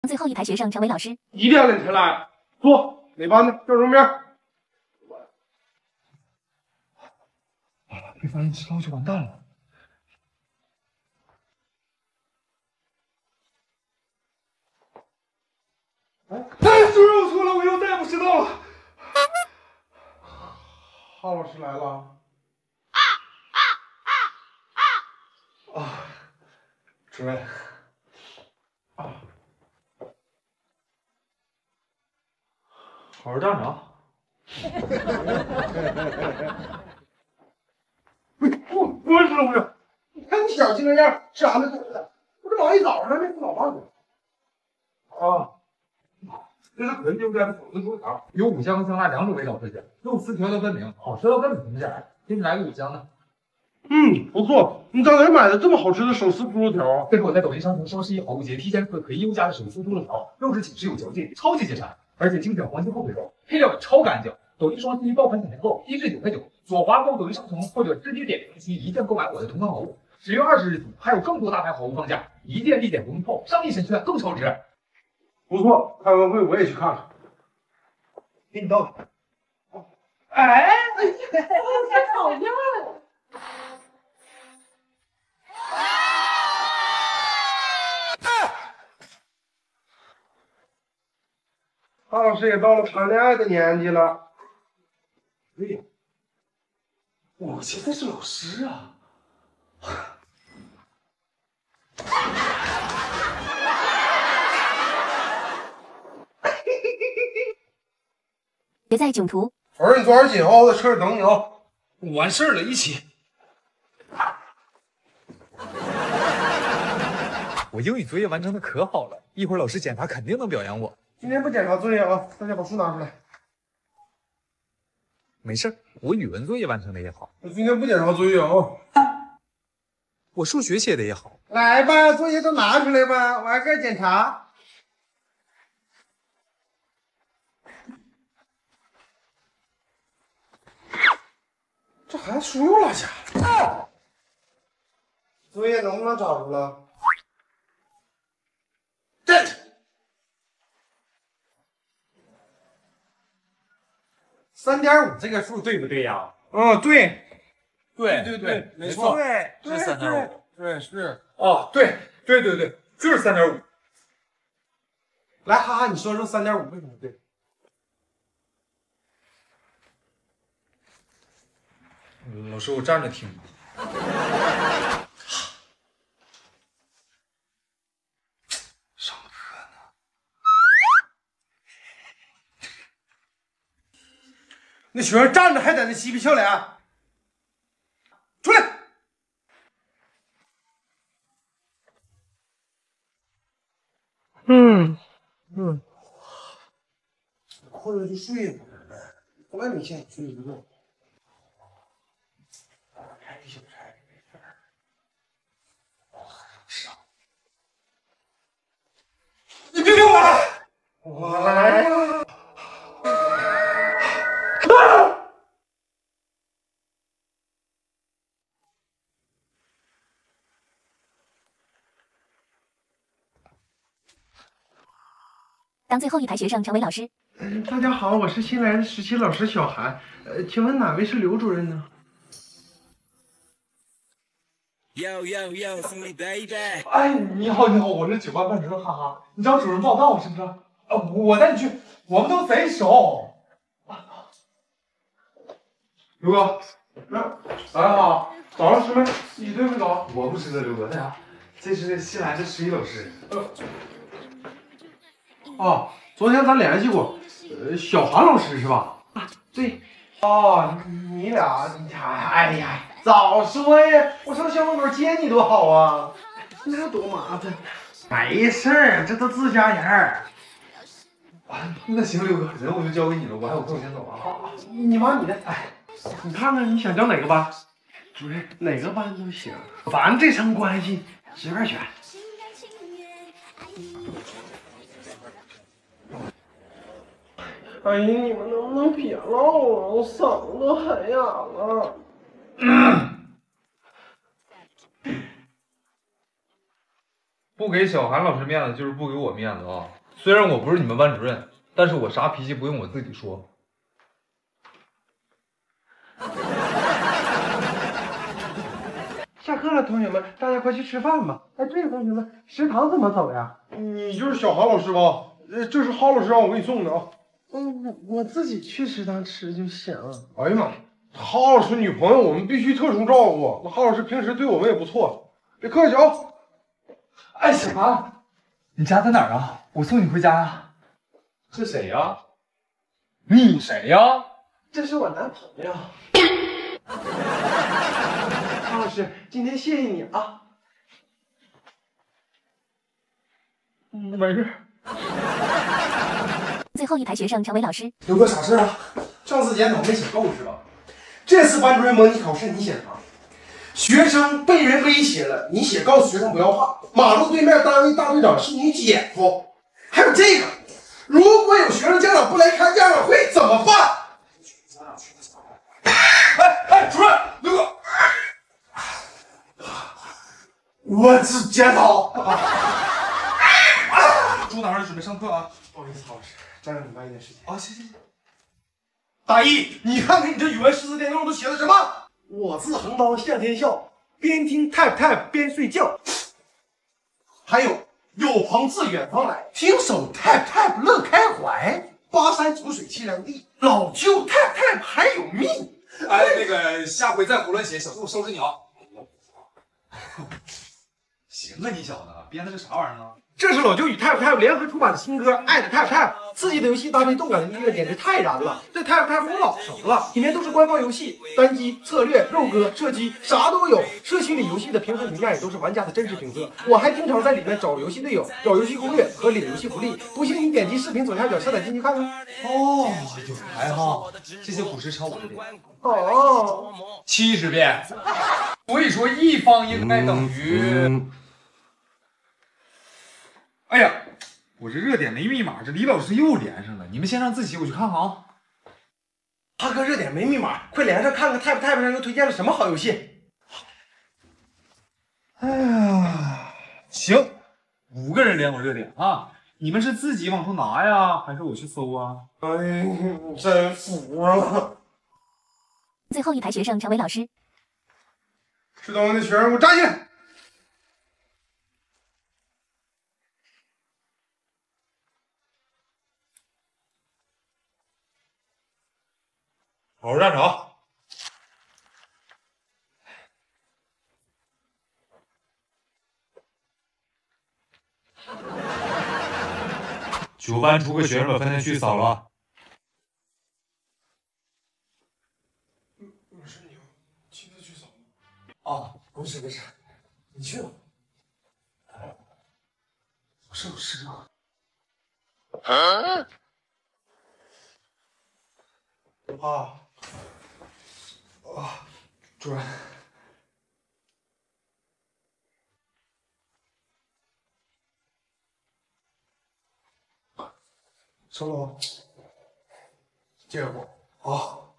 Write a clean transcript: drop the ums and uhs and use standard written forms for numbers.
最后一排学生成为老师。 1点了才来，坐。哪班的？叫什么名？ 被发现迟到就完蛋了。 哎，主任，我错了，我以后再也不迟到了。郝老师来了。主任。 好好站着啊！ 不是不是，你看你小气那样，吃啥呢？我这忙一早上还没吃早饭呢。 这是纯牛肝的手撕猪条，有五香和香辣2种味道特点，肉丝条条分明，好吃到根本停不下来。给你来个五香的。 不错。你在哪儿买的这么好吃的手撕猪肉条？ 这是我在抖音商城双11毫无节提前测可以优价的手撕猪肉条，肉质紧实有嚼劲，超级解馋，而且精选黄金后腿肉，配料也超干净。抖音双11爆款抢钱购，1至9块9，左滑购抖音商城或者直接点评区一键购买我的同款好物。10月20日起还有更多大牌好物放价，一键立减不用扣，上亿神券更超值。 不错，开完会我也去看看。 给你倒吧。 太讨厌了！ 郝老师也到了谈恋爱的年纪了。 对呀，我现在是老师啊。 别在囧途。 儿，你抓紧啊，我在车里等你啊。 完事儿了，一起。我英语作业完成的可好了，一会儿老师检查肯定能表扬我。 今天不检查作业啊，大家把书拿出来。 没事儿，我语文作业完成的也好， 我今天不检查作业啊。 我数学写的也好。 来吧，作业都拿出来吧，我挨个检查。这孩子书又落下了。作业能不能找出来？站着。3.5这个数对不对呀？对。对，没错。 对，是3.5。 对，是。 哦，对，就是3.5。 来，哈哈，你说说3.5为什么对？ 老师，我站着听。上课呢。 那学生站着还在那嬉皮笑脸，出来！困了就睡吧，从来没见你睡不着。开个小差没事儿。是啊。你别给我来！我来呀！ 当最后一排学生成为老师。 大家好，我是新来的17老师小韩。请问哪位是刘主任呢？ 哎，你好，我是9班班主任哈哈，你找主任报告是不是？我带你去，我们都贼熟。刘哥，大家好，早上吃没？你对没早？我不吃的，刘哥。大家，这是新来的11老师。 昨天咱联系过，小韩老师是吧？对。你俩，哎呀，早说呀！我上校门口接你多好啊！那多麻烦。没事儿，这都自家人儿。 那行，刘哥，人我就交给你了，我还有课，我先走啊。 你忙你的，你看看你想教哪个班？主任，哪个班都行，咱这层关系随便选。哎呀，你们能不能别唠了？我嗓子都喊哑了。 不给小韩老师面子就是不给我面子啊！虽然我不是你们班主任，但是我啥脾气不用我自己说。 下课了，同学们，大家快去吃饭吧。哎，对了，同学们，食堂怎么走呀？你就是小韩老师吧？这是哈老师让我给你送的啊。我自己去食堂吃就行。哎呀妈，哈老师女朋友我们必须特殊照顾。那哈老师平时对我们也不错，别客气啊。 哎，小韩，你家在哪儿啊？我送你回家呀。是谁呀？你谁呀？ 这是我男朋友。哈老师，今天谢谢你啊。 没事。 最后一排学生成为老师。 有个啥事啊？上次检讨没写够是吧？这次班主任模拟考试你写啥？学生被人威胁了，你写告诉学生不要怕。马路对面单位大队长是你姐夫。还有这个，如果有学生家长不来开家长会怎么办？哎，主任，刘哥，我只检讨。 朱老师准备上课啊。 不好意思，郝老师，占用你班一点时间。 啊，行。 大一，你看看你这语文识字典上都写的什么？我自横刀向天笑，边听 tap 边睡觉。还有朋自远方来，听首 tap 乐开怀。巴山楚水凄凉地，老舅 tap 还有命。 哎，那个下回再胡乱写，小兔收拾你啊。行啊，你小子编的这啥玩意儿啊？ 这是老舅与 tap 联合出版的新歌《爱的 tap》，刺激的游戏搭配动感的音乐，简直太燃了！这 tap 我老熟了，里面都是官方游戏，单机、策略、肉鸽、射击，啥都有。社区里游戏的评分评价也都是玩家的真实评测。我还经常在里面找游戏队友、找游戏攻略和领游戏福利。不信你点击视频左下角下载进去看看。 哦，有才哈！这些古诗抄我的遍。 哦 ，70遍。所以说一方应该等于。哎呀，我这热点没密码，这李老师又连上了。你们先让自习，我去看看啊。 哈哥，热点没密码，快连上看看 tap 上又推荐了什么好游戏。 哎呀，行，5个人连我热点啊！你们是自己往出拿呀，还是我去搜啊？ 哎，真服了。 最后一排学生成为老师。 吃东西的学生给我站起来！ 好好站好。9班出个学生把分类区扫了。 我是你亲自去扫吗？ 啊，不是，你去吧。我是有事啊。主任。 收了吗？借给我。好。